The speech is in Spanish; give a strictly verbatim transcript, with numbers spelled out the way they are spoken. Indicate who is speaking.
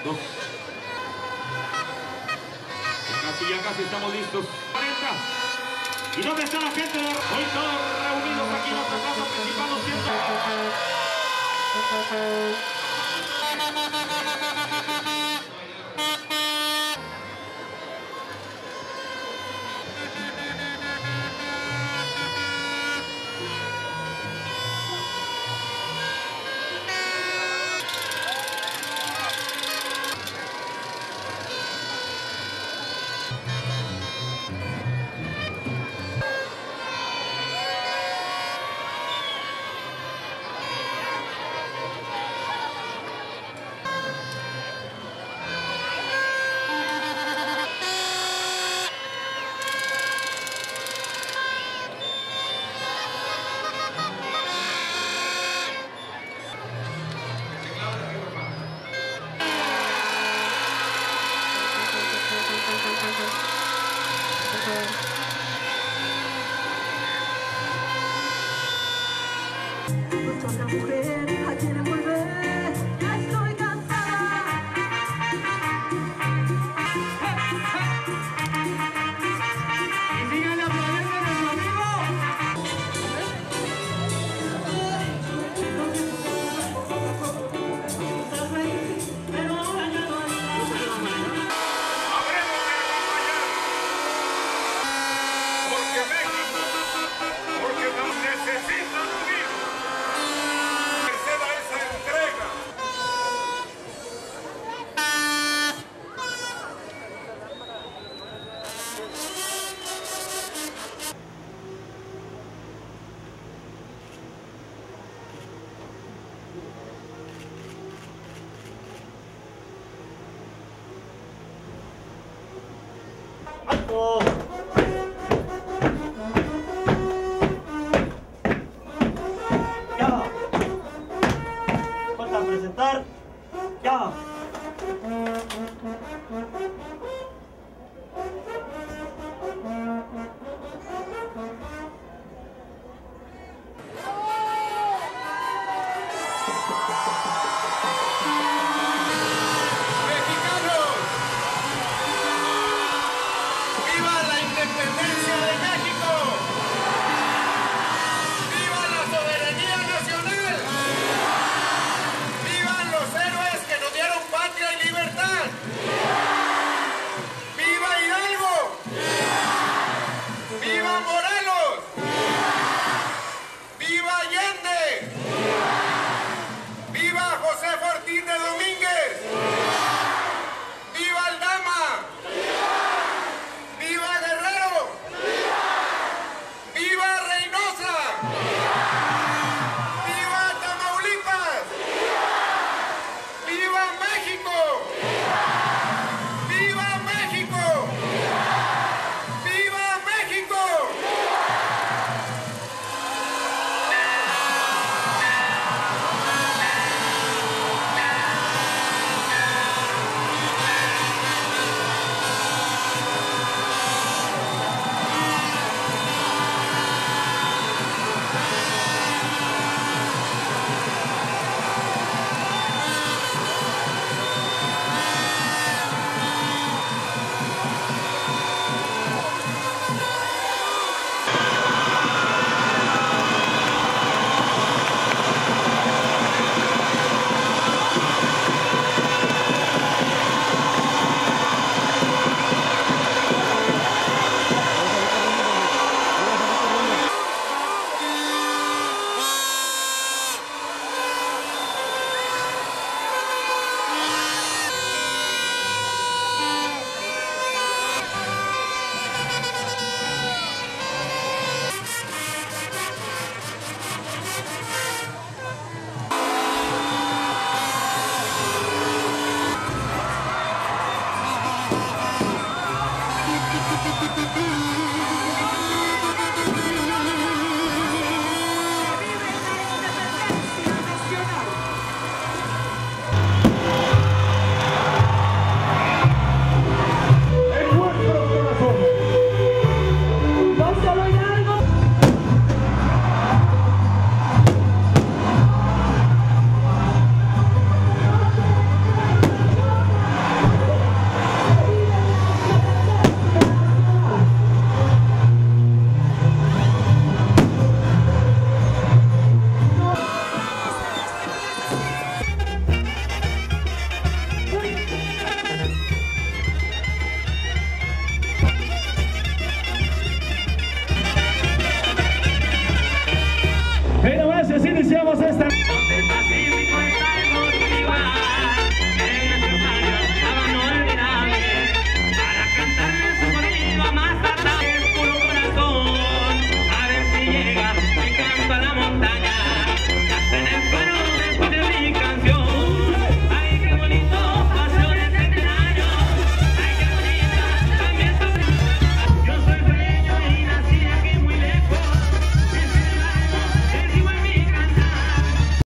Speaker 1: dos. Casi ya casi estamos listos. cuarenta. ¿Y dónde está la gente de hoy todos reunidos aquí en nuestra plaza principal? Lo siento.
Speaker 2: Otra mujer a quien envolver, ya estoy cansada. Y síganle aplaudiendo a nuestro amigo. Pero ahora ya no hay.
Speaker 3: Habremos de acompañar. Porque México, porque nos necesitan unidos. Merced a esa entrega.
Speaker 4: ¡Alto! ¡Ya! Falta presentar. ¡Ya!
Speaker 3: ¡Mexicanos! ¡Viva la independencia de México! ¡Viva la soberanía nacional! ¡Vivan los héroes que nos dieron patria y libertad! ¡Viva Hidalgo! ¡Viva Morelos! ¡Viva Allende! ¡Viva José Ortiz de Domínguez!